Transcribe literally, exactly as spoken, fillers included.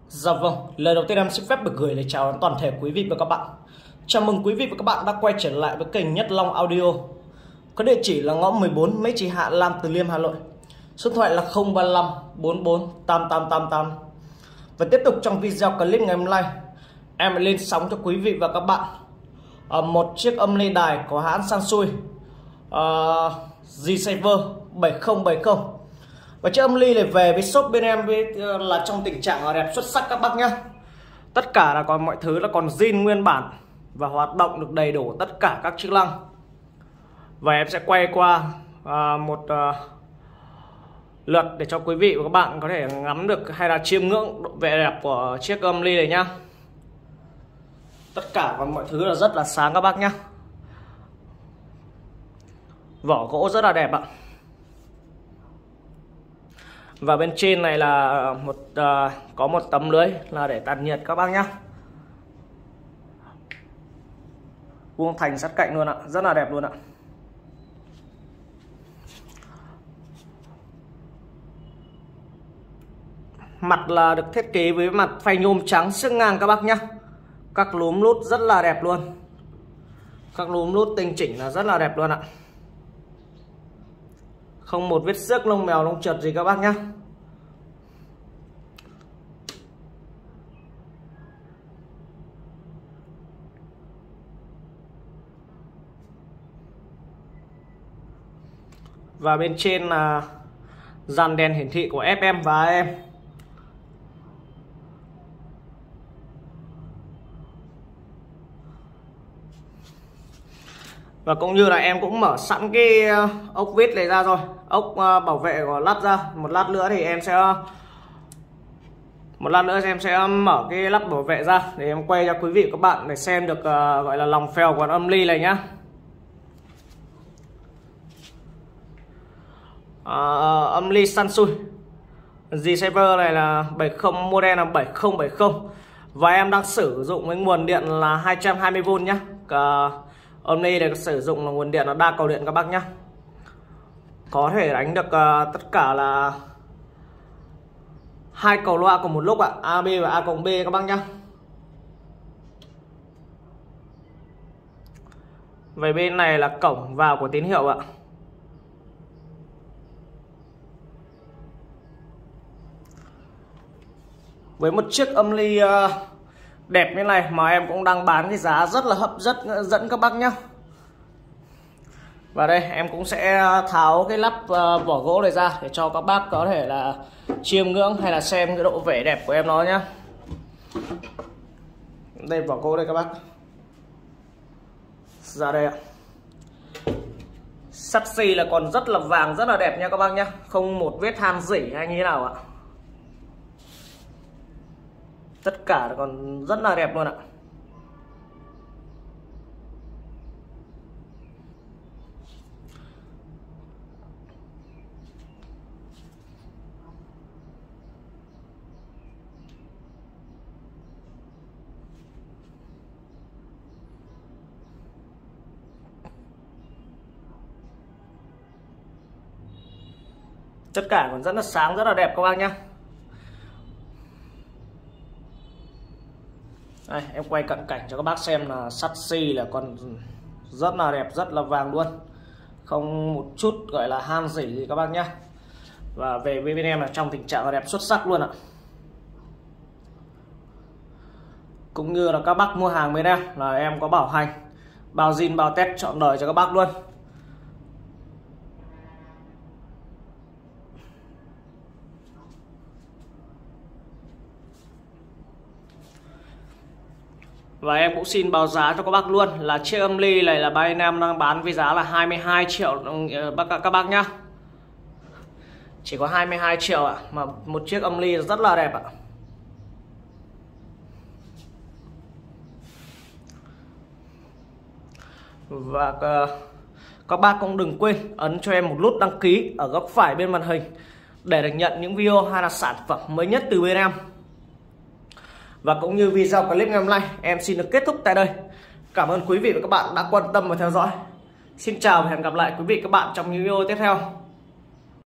Dạ vâng, lời đầu tiên em xin phép được gửi lời chào đến toàn thể quý vị và các bạn. Chào mừng quý vị và các bạn đã quay trở lại với kênh Nhất Long Audio. Có địa chỉ là ngõ mười bốn Mễ Trì Hạ, Nam Từ Liêm, Hà Nội. Số điện thoại là không ba lăm bốn bốn tám tám tám tám. Và tiếp tục trong video clip ngày hôm nay, em lại lên sóng cho quý vị và các bạn à, một chiếc âm ly đài của hãng Sansui à, G-Saver bảy không bảy không. Và chiếc âm ly này về với shop bên em với, là trong tình trạng đẹp xuất sắc các bác nhé. Tất cả là còn mọi thứ là còn zin nguyên bản và hoạt động được đầy đủ tất cả các chức năng. Và em sẽ quay qua à, một à, lượt để cho quý vị và các bạn có thể ngắm được hay là chiêm ngưỡng độ vẻ đẹp của chiếc âm ly này nhá. Tất cả còn mọi thứ là rất là sáng các bác nhé. Vỏ gỗ rất là đẹp ạ. Và bên trên này là một uh, có một tấm lưới là để tản nhiệt các bác nhé. Vuông thành sát cạnh luôn ạ, rất là đẹp luôn ạ. Mặt là được thiết kế với mặt phay nhôm trắng xước ngang các bác nhé. Các lúm lút rất là đẹp luôn. Các lúm lút tinh chỉnh là rất là đẹp luôn ạ. Không một vết xước lông mèo lông trượt gì các bác nhé. Và bên trên là dàn đèn hiển thị của ép em và a em. Và cũng như là em cũng mở sẵn cái ốc vít này ra rồi, ốc bảo vệ của lắp ra. Một lát nữa thì em sẽ một lát nữa em sẽ mở cái lắp bảo vệ ra để em quay cho quý vị và các bạn để xem được uh, gọi là lòng phèo của âm ly này nhá. Uh, âm ly Sansui G-Saver này là bảy không, model là bảy không bảy không và em đang sử dụng với nguồn điện là hai trăm hai mươi vôn nhá. Uh, Âm ly này sử dụng là nguồn điện là đa cầu điện các bác nhé. Có thể đánh được uh, tất cả là hai cầu loa cùng một lúc ạ, a bê và A cộng B các bác nhé. Về bên này là cổng vào của tín hiệu ạ. Với một chiếc âm ly uh, đẹp như này mà em cũng đang bán cái giá rất là hấp dẫn dẫn các bác nhé. Và đây em cũng sẽ tháo cái lắp uh, vỏ gỗ này ra để cho các bác có thể là chiêm ngưỡng hay là xem cái độ vẻ đẹp của em nó nhé. Đây vỏ gỗ đây các bác. Ra đây ạ. Sắt xi là còn rất là vàng, rất là đẹp nha các bác nhé. Không một vết than rỉ hay như thế nào ạ. Tất cả còn rất là đẹp luôn ạ. Tất cả còn rất là sáng, rất là đẹp các bác nhé. Đây, em quay cận cảnh cho các bác xem là sắt xi là còn rất là đẹp, rất là vàng luôn. Không một chút gọi là han rỉ gì các bác nhé. Và về bên em là trong tình trạng đẹp xuất sắc luôn ạ. Cũng như là các bác mua hàng bên em là em có bảo hành, bao zin bao test trọn đời cho các bác luôn. Và em cũng xin báo giá cho các bác luôn là chiếc âm ly này là bên em đang bán với giá là hai mươi hai triệu các bác nhá. Chỉ có hai mươi hai triệu ạ, mà một chiếc âm ly rất là đẹp ạ. Và uh, các bác cũng đừng quên ấn cho em một nút đăng ký ở góc phải bên màn hình để được nhận những video hay là sản phẩm mới nhất từ bên em. Và cũng như video clip ngày hôm nay em xin được kết thúc tại đây. Cảm ơn quý vị và các bạn đã quan tâm và theo dõi. Xin chào và hẹn gặp lại quý vị và các bạn trong những video tiếp theo.